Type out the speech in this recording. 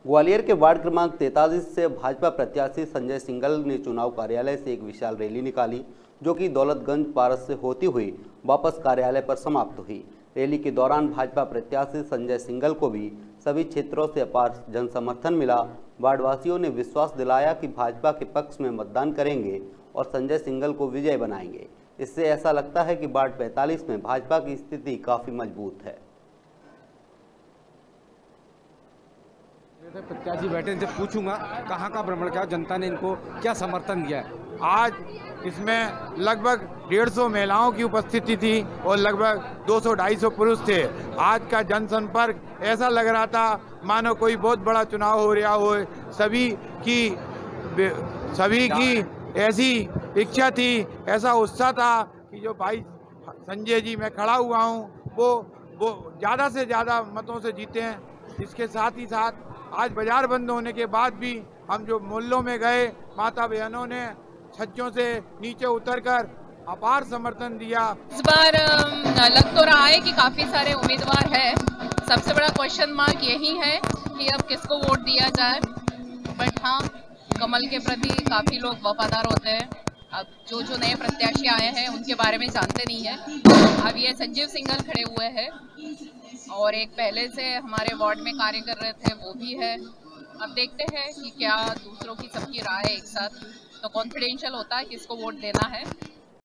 ग्वालियर के वार्ड क्रमांक 43 से भाजपा प्रत्याशी संजय सिंघल ने चुनाव कार्यालय से एक विशाल रैली निकाली, जो कि दौलतगंज पारस से होती हुई वापस कार्यालय पर समाप्त हुई। रैली के दौरान भाजपा प्रत्याशी संजय सिंघल को भी सभी क्षेत्रों से अपार जनसमर्थन मिला। वार्डवासियों ने विश्वास दिलाया कि भाजपा के पक्ष में मतदान करेंगे और संजय सिंघल को विजय बनाएंगे। इससे ऐसा लगता है कि वार्ड 45 में भाजपा की स्थिति काफी मजबूत है। प्रत्याशी बैठे, इनसे पूछूंगा कहाँ का भ्रमण किया, जनता ने इनको क्या समर्थन दिया है। आज इसमें लगभग 150 महिलाओं की उपस्थिति थी और लगभग 200-250 पुरुष थे। आज का जनसंपर्क ऐसा लग रहा था मानो कोई बहुत बड़ा चुनाव हो रहा हो। सभी की ऐसी इच्छा थी, ऐसा उत्साह था कि जो भाई संजय जी मैं खड़ा हुआ हूँ वो ज़्यादा से ज़्यादा मतों से जीते हैं। इसके साथ ही साथ आज बाजार बंद होने के बाद भी हम जो मोहल्लों में गए, माता बहनों ने छज्जों से नीचे उतरकर अपार समर्थन दिया। इस बार लग तो रहा है कि काफी सारे उम्मीदवार हैं। सबसे बड़ा क्वेश्चन मार्क यही है कि अब किसको वोट दिया जाए। बट हाँ, कमल के प्रति काफी लोग वफादार होते हैं। अब जो नए प्रत्याशी आए हैं उनके बारे में जानते नहीं है। अब ये संजीव सिंघल खड़े हुए हैं और एक पहले से हमारे वार्ड में कार्य कर रहे थे वो भी है। अब देखते हैं कि क्या दूसरों की सबकी राय एक साथ, तो कॉन्फिडेंशियल होता है किसको वोट देना है।